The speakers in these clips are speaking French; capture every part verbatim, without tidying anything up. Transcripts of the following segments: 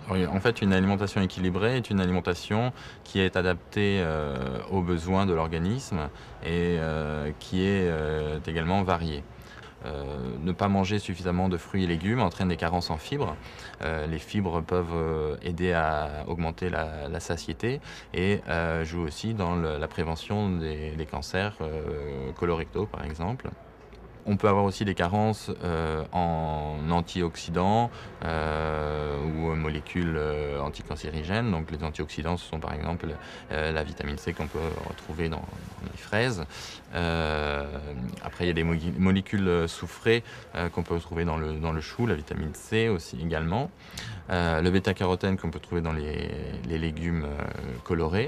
Oui, en fait, une alimentation équilibrée est une alimentation qui est adaptée, heu, aux besoins de l'organisme et heu, qui est, heu, également variée. Heu, ne pas manger suffisamment de fruits et légumes entraîne des carences en fibres. Heu, les fibres peuvent, heu, aider à augmenter la la satiété et heu, jouent aussi dans le la prévention des des cancers, heu, colorectaux, par exemple. On peut avoir aussi des carences, heu, en antioxydants, heu, ou molécules, heu, anticancérigènes. Donc les antioxydants, ce sont par exemple, heu, la vitamine C qu'on peut retrouver dans dans les fraises. Hem, après il y a des mogi molécules, heu, soufrées, heu, qu'on peut retrouver dans le dans le chou, la vitamine C aussi également. Heu, le bêta-carotène qu'on peut trouver dans les les légumes, heu, colorés.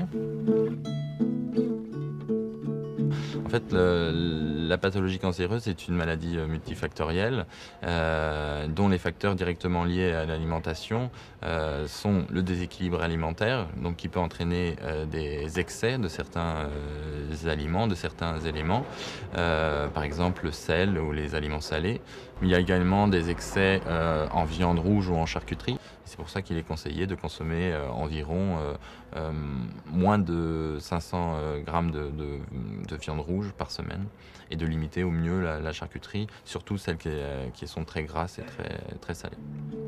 En fait, le la pathologie cancéreuse est une maladie, heu, multifactorielle, heu, dont les facteurs directement liés à l'alimentation, heu, sont le déséquilibre alimentaire, donc qui peut entraîner, heu, des excès de certains, heu, aliments, de certains éléments, heu, par exemple le sel ou les aliments salés. Mais il y a également des excès, heu, en viande rouge ou en charcuterie. C'est pour ça qu'il est conseillé de consommer, heu, environ, heu, hem, moins de cinq cents, heu, grammes de de, mmh, de viande rouge par semaine et de limiter au mieux la la charcuterie, surtout celles qui, heu, qui sont très grasses et très très salées.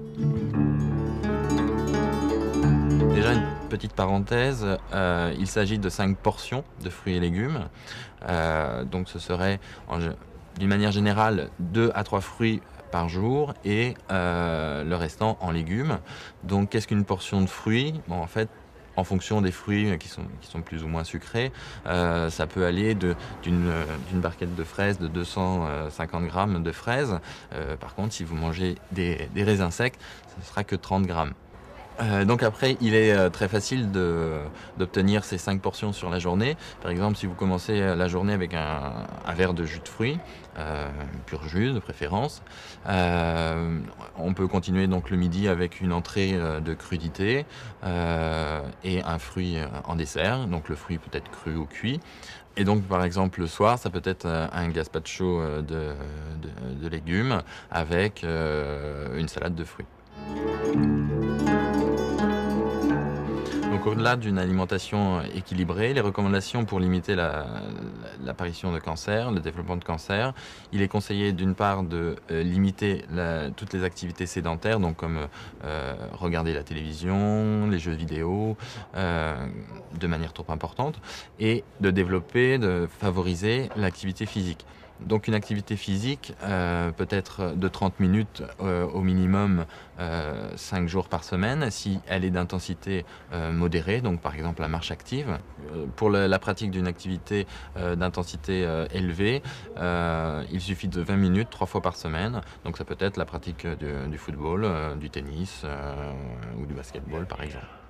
Déjà une petite parenthèse, heu, il s'agit de cinq portions de fruits et légumes. Heu, donc ce serait en gé d'une manière générale deux à trois fruits par jour et heu, le restant en légumes. Donc qu'est-ce qu'une portion de fruits? Bon, en fait, en fonction des fruits, heu, qui sont qui sont plus ou moins sucrés, heu, ça peut aller de d'une, heu, d'une barquette de fraises de deux cent cinquante grammes de fraises. Heu, par contre, si vous mangez des des raisins secs, ce sera que trente grammes. Heu, donc après, il est, heu, très facile de d'obtenir ces cinq portions sur la journée. Par exemple, si vous commencez, heu, la journée avec un un verre de jus de fruits, heu, pur jus de préférence, hem, on peut continuer donc le midi avec une entrée, heu, de crudités, heu et un fruit, heu, en dessert. Donc le fruit peut être cru ou cuit et donc par exemple, le soir, ça peut être, heu, un gazpacho, heu, de de de légumes avec, heu, une salade de fruits. Donc au-delà d'une alimentation équilibrée, les recommandations pour limiter la l'apparition de cancer, le développement de cancer, il est conseillé d'une part de, heu, limiter la toutes les activités sédentaires, donc comme, heu heu, regarder la télévision, les jeux vidéo, hem, de manière trop importante et de développer, de favoriser l'activité physique. Donc une activité physique, heu, peut être de trente minutes, heu, au minimum, heu, cinq jours par semaine. Si elle est d'intensité, heu, modérée, donc par exemple la marche active. Heu, pour le la pratique d'une activité, heu, d'intensité, heu, élevée, heu, il suffit de vingt minutes trois fois par semaine. Donc ça peut être la pratique, heu, de du football, heu, du tennis, heu, ou du basketball par exemple.